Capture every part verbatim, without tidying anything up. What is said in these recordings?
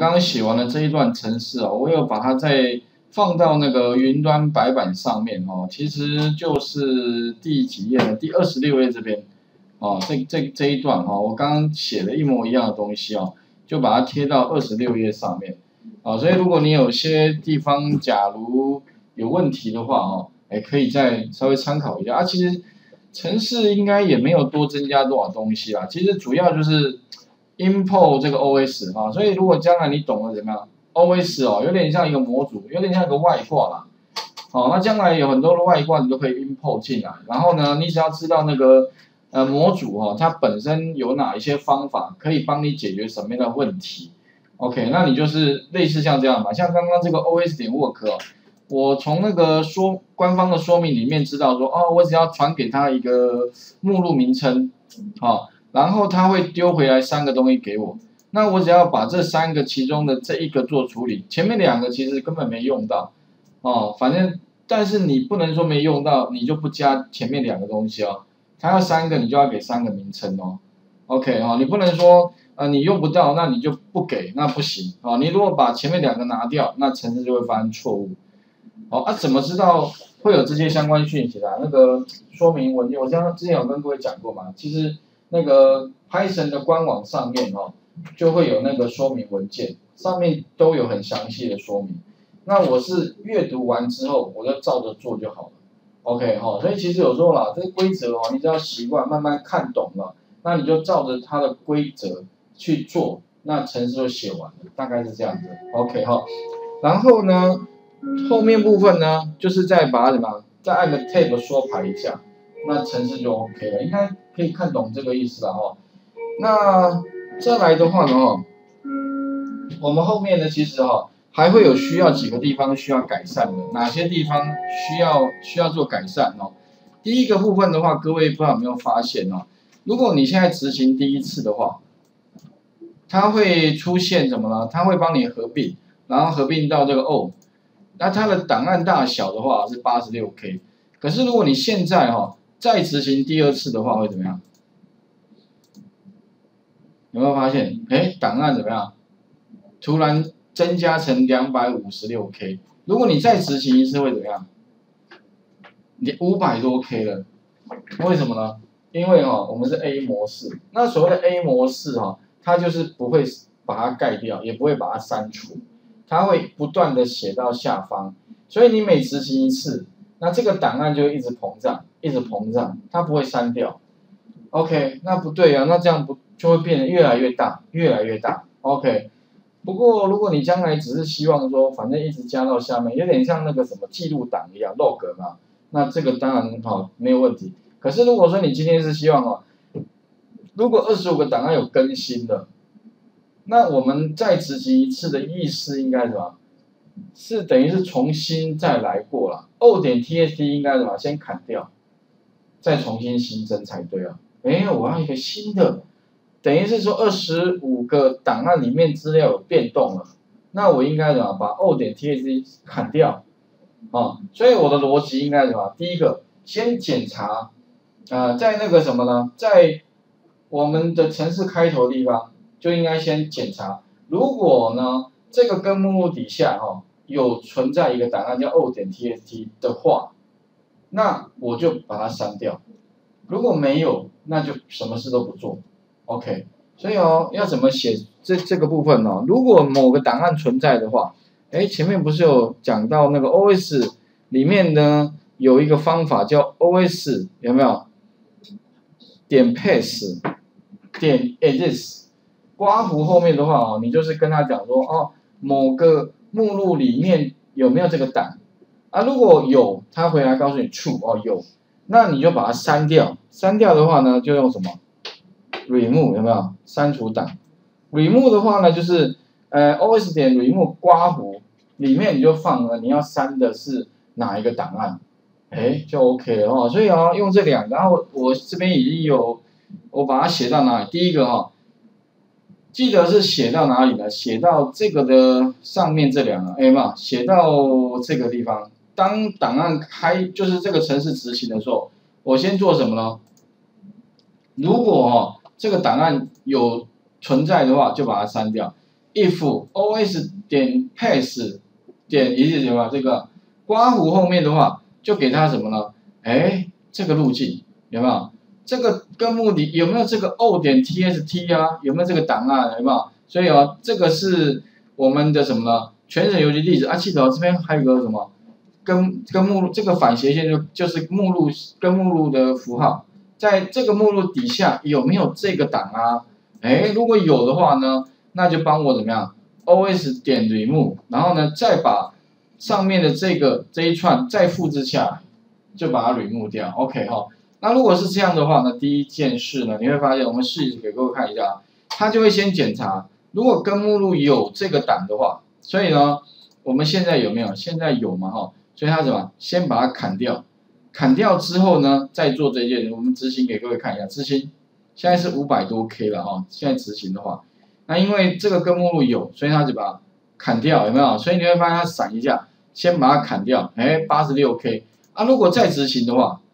刚刚写完了这一段程式哦，我有把它再放到那个云端白板上面哦，其实就是第几页呢？第二十六页这边哦，这这这一段哈、哦，我刚刚写的一模一样的东西哦，就把它贴到二十六页上面啊、哦，所以如果你有些地方假如有问题的话哦，哎，可以再稍微参考一下啊。其实程式应该也没有多增加多少东西啦，其实主要就是 import 这个 O S 哈，所以如果将来你懂了怎么样 ，O S 哦，有点像一个模组，有点像一个外挂啦。好，那将来有很多的外挂你都可以 import 进来，然后呢，你只要知道那个呃模组哈、哦，它本身有哪一些方法可以帮你解决什么样的问题 ，OK， 那你就是类似像这样嘛，像刚刚这个 O S 点 work 哦。我从那个说官方的说明里面知道说，哦，我只要传给他一个目录名称，好、哦，然后他会丢回来三个东西给我，那我只要把这三个其中的这一个做处理，前面两个其实根本没用到，哦，反正但是你不能说没用到，你就不加前面两个东西哦，他要三个你就要给三个名称哦 ，OK 哦，你不能说呃你用不到，那你就不给，那不行啊、哦，你如果把前面两个拿掉，那程式就会发生错误。哦啊，怎么知道会有这些相关讯息啦？那个说明文件，我像之前有跟各位讲过嘛，其实那个 Python 的官网上面哦，就会有那个说明文件，上面都有很详细的说明。那我是阅读完之后，我就照着做就好了。OK 哈、哦，所以其实有时候啦，这个规则哦，你只要习惯慢慢看懂了，那你就照着它的规则去做，那程式就写完了，大概是这样子。OK 哈、哦，然后呢？后面部分呢，就是再把它什么，再按个 tab 缩排一下，那程式就 OK 了，应该可以看懂这个意思了哈。那再来的话呢，哈，我们后面呢，其实哈还会有需要几个地方需要改善的，哪些地方需要需要做改善哦？第一个部分的话，各位不知道有没有发现哦？如果你现在执行第一次的话，它会出现什么呢？它会帮你合并，然后合并到这个 O。那它的档案大小的话是 八十六K， 可是如果你现在哈、哦、再执行第二次的话会怎么样？有没有发现？哎，档案怎么样？突然增加成 两百五十六K， 如果你再执行一次会怎么样？你五百多 K 了，为什么呢？因为哈、哦、我们是 A 模式，那所谓的 A 模式哈、哦，它就是不会把它盖掉，也不会把它删除。它会不断的写到下方，所以你每执行一次，那这个档案就会一直膨胀，一直膨胀，它不会删掉。OK， 那不对啊，那这样不就会变得越来越大，越来越大。OK， 不过如果你将来只是希望说，反正一直加到下面，有点像那个什么记录档一样 ，log 嘛，那这个当然好、哦、没有问题。可是如果说你今天是希望哦，如果二十五个档案有更新的。那我们再执行一次的意思应该什么？是等于是重新再来过了。O 点 txt 应该什么？先砍掉，再重新新增才对啊。哎，我要一个新的，等于是说二十五个档案里面资料有变动了，那我应该什么？把 O 点 txt 砍掉啊、哦。所以我的逻辑应该什么？第一个，先检查，呃，在那个什么呢？在我们的程式开头的地方。就应该先检查，如果呢这个根目录底下哈、哦、有存在一个档案叫 O 点 txt 的话，那我就把它删掉。如果没有，那就什么事都不做。OK， 所以哦要怎么写这这个部分呢、哦？如果某个档案存在的话，哎前面不是有讲到那个 O S 里面呢有一个方法叫 O S 有没有？点 pass 点 edit。刮胡后面的话哦，你就是跟他讲说哦，某个目录里面有没有这个档啊？如果有，他回来告诉你 true 哦有，那你就把它删掉。删掉的话呢，就用什么 remove 有没有？删除档。remove 的话呢，就是呃 os 点 remove 刮胡里面你就放了你要删的是哪一个档案，哎就 OK 了哦。所以哦用这两个，然后我这边已经有我把它写到哪里？第一个哈、哦。记得是写到哪里呢？写到这个的上面这两个，哎嘛，写到这个地方。当档案开，就是这个程式执行的时候，我先做什么呢？如果哦这个档案有存在的话，就把它删掉。 if os 点 pass 点一是什么？这个刮弧后面的话，就给它什么呢？哎，这个路径有没有？这个跟目的有没有这个 o 点 txt 啊？有没有这个档案？有没有？所以哦，这个是我们的什么呢？全省邮局地址啊，记得、哦、这边还有个什么？跟跟目录这个反斜线就就是目录跟目录的符号，在这个目录底下有没有这个档啊？哎，如果有的话呢，那就帮我怎么样 ？os 点 remove， 然后呢再把上面的这个这一串再复制下来，就把它 remove 掉。OK 哈、哦，那如果是这样的话呢，第一件事呢，你会发现我们试给各位看一下，它就会先检查，如果跟目录有这个档的话，所以呢，我们现在有没有？现在有嘛哈？所以它怎么？先把它砍掉，砍掉之后呢，再做这件，我们执行给各位看一下，执行，现在是五百多 K 了哈，现在执行的话，那因为这个跟目录有，所以它就把它砍掉，有没有？所以你会发现它闪一下，先把它砍掉，哎，八十六 K 啊，如果再执行的话，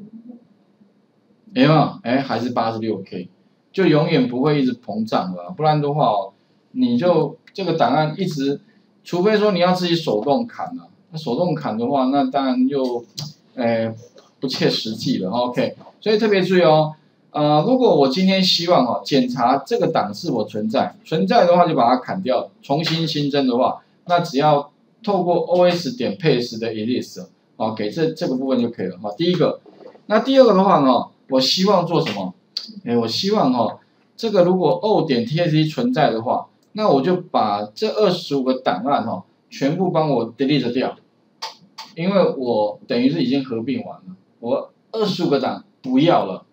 有没有？哎，还是八十六 K， 就永远不会一直膨胀了，不然的话哦，你就这个档案一直，除非说你要自己手动砍了。那手动砍的话，那当然就，呃，不切实际了。OK， 所以特别注意哦，呃，如果我今天希望哦检查这个档是否存在，存在的话就把它砍掉，重新新增的话，那只要透过 os 点 paste 的 edit 哦，给这这个部分就可以了哈。第一个，那第二个的话呢，我希望做什么？哎，我希望哈、哦，这个如果 o 点 txt 存在的话，那我就把这二十五个档案哈、哦，全部帮我 delete 掉。因为我等于是已经合并完了，我二十五个档不要了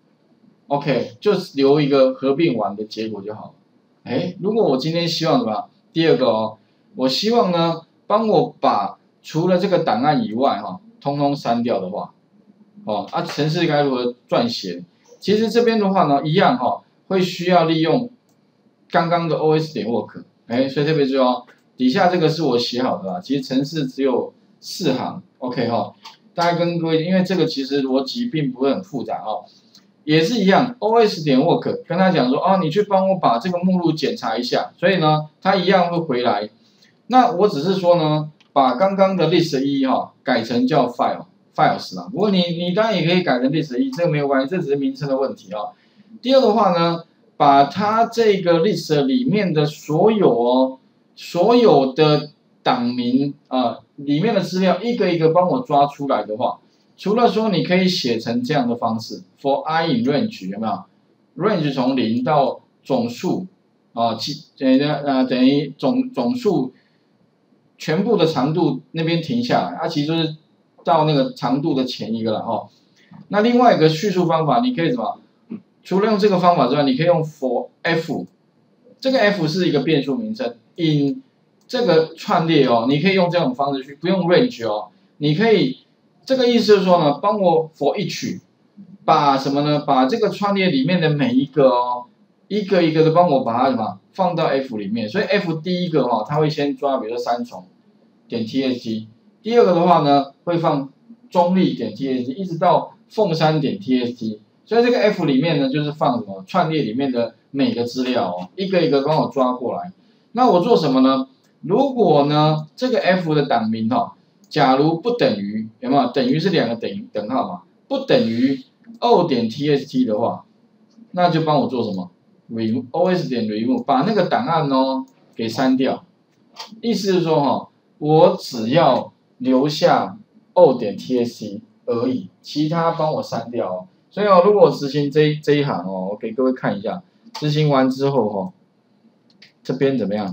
，OK， 就留一个合并完的结果就好了。哎，如果我今天希望什么？第二个哦，我希望呢，帮我把除了这个档案以外哈、哦，通通删掉的话，哦，啊，程式该如何撰写？其实这边的话呢，一样哈、哦，会需要利用刚刚的 os 点 work， 哎，所以特别注意哦，底下这个是我写好的啦，其实程式只有四行。OK 哈、哦，大家跟各位，因为这个其实逻辑并不会很复杂哦，也是一样 ，os 点 work 跟他讲说，哦，你去帮我把这个目录检查一下，所以呢，他一样会回来。那我只是说呢，把刚刚的 list 一哈、哦、改成叫 file files 啦。不过你你当然也可以改成 list 一，这个没有关系，这只是名称的问题啊、哦。第二的话呢，把它这个 list 里面的所有哦，所有的档名啊。呃里面的资料一个一个帮我抓出来的话，除了说你可以写成这样的方式 ，for i in range 有没有 ？range 从零到总数啊，其等于呃等于总总数全部的长度那边停下来，啊，其实就是到那个长度的前一个了哈、哦。那另外一个叙述方法，你可以什么？除了用这个方法之外，你可以用 for f， 这个 f 是一个变数名称 in。这个串列哦，你可以用这种方式去，不用 range 哦，你可以这个意思就是说呢，帮我 for each 把什么呢？把这个串列里面的每一个哦，一个一个的帮我把它什么放到 f 里面，所以 f 第一个哈、哦，它会先抓，比如说三重点 txt， 第二个的话呢，会放中立点 txt， 一直到凤山点 txt， 所以这个 f 里面呢，就是放什么串列里面的每个资料哦，一个一个帮我抓过来。那我做什么呢？如果呢，这个 f 的档名哈、哦，假如不等于有没有？等于是两个等于等号嘛，不等于 o 点 txt 的话，那就帮我做什么 ？remove os 点 remove， 把那个档案哦给删掉。意思是说哈、哦，我只要留下 o 点 txt 而已，其他帮我删掉哦。所以哦，如果我执行这这一行哦，我给各位看一下，执行完之后哈、哦，这边怎么样？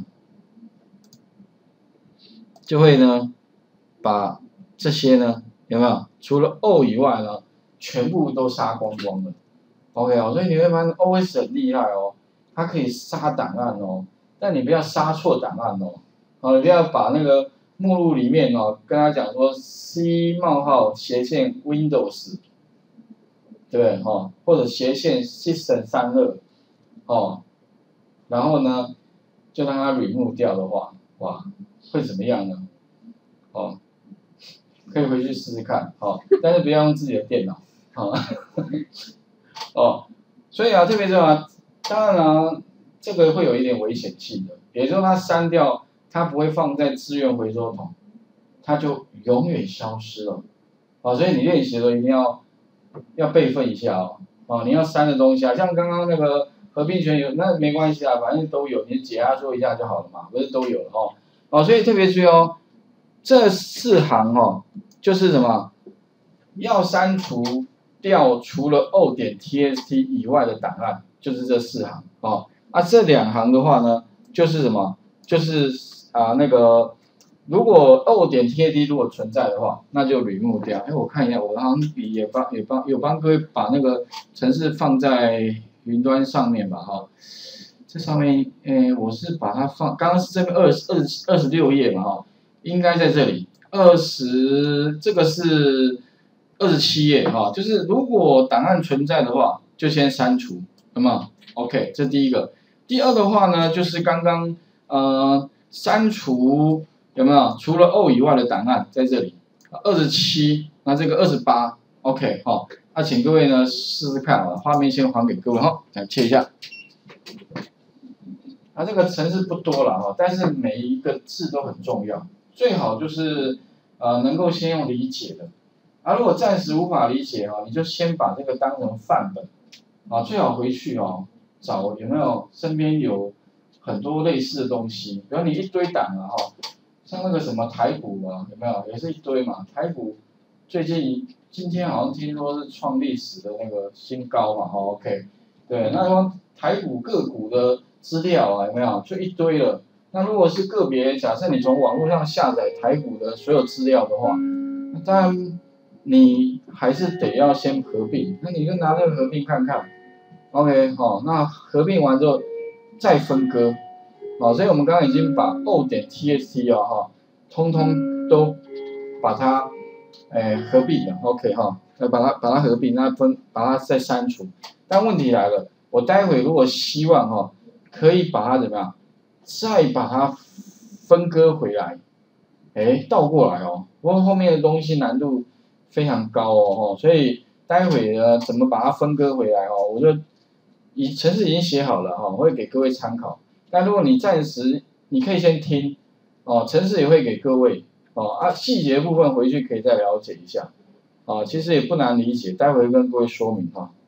就会呢，把这些呢有没有？除了 O 以外呢，全部都杀光光了。OK 哦，所以你会发现 O S 很厉害哦，它可以杀档案哦，但你不要杀错档案哦。哦，你不要把那个目录里面哦，跟他讲说 C 冒号斜线 Windows， 对不对？哦，或者斜线 System 三十二，哦，然后呢，就让它 remove 掉的话，哇！会怎么样呢？哦，可以回去试试看，哦，但是不要用自己的电脑，哦，哦，所以啊，特别是啊，当然啊， 这个会有一点危险性的，也就是说它删掉，它不会放在资源回收桶，它就永远消失了。哦，所以你练习的时候一定要要备份一下哦。哦，你要删的东西啊，像刚刚那个合并权有，那没关系啊，反正都有，你解压缩一下就好了嘛，不是都有了哦。哦，所以特别注意哦，这四行哦，就是什么，要删除掉除了 O 点 txt 以外的档案，就是这四行哦。啊，这两行的话呢，就是什么，就是啊那个。如果 O 点 txt 如果存在的话，那就 remove 掉。哎，我看一下，我好像笔也帮也帮有帮各位把那个程式放在云端上面吧，哈。这上面，哎，我是把它放，刚刚是这边二十二二十六页嘛，哈，应该在这里。二十这个是二十七页，哈，就是如果档案存在的话，就先删除，有没有 ？OK， 这第一个。第二的话呢，就是刚刚呃删除。有没有？除了 O 以外的档案在这里，二十七，那这个二十八 ，OK 哈、哦，那请各位呢试试看啊，画面先还给各位哈，来切一下。啊，这个程式不多了哈，但是每一个字都很重要，最好就是呃能够先用理解的，啊，如果暂时无法理解哦，你就先把这个当成范本，啊，最好回去哦找有没有身边有很多类似的东西，比如你一堆档啊哈。像那个什么台股啊，有没有？也是一堆嘛。台股最近今天好像听说是创历史的那个新高嘛，哈 ，OK， 对，那说台股个股的资料啊，有没有？就一堆了。那如果是个别，假设你从网络上下载台股的所有资料的话，那当然你还是得要先合并，那你就拿那个合并看看 ，OK， 好，那合并完之后再分割。好，所以我们刚刚已经把 O 点 txt 啊哈，通通都把它诶合并了 ，OK 哈，来把它把它合并，那分把它再删除。但问题来了，我待会如果希望哈，可以把它怎么样，再把它分割回来，诶，倒过来哦，不过后面的东西难度非常高哦，所以待会呢怎么把它分割回来哦，我就已程式已经写好了哈，我会给各位参考。但如果你暂时，你可以先听，哦，程式也会给各位，哦啊，细节部分回去可以再了解一下，啊，其实也不难理解，待会跟各位说明哈。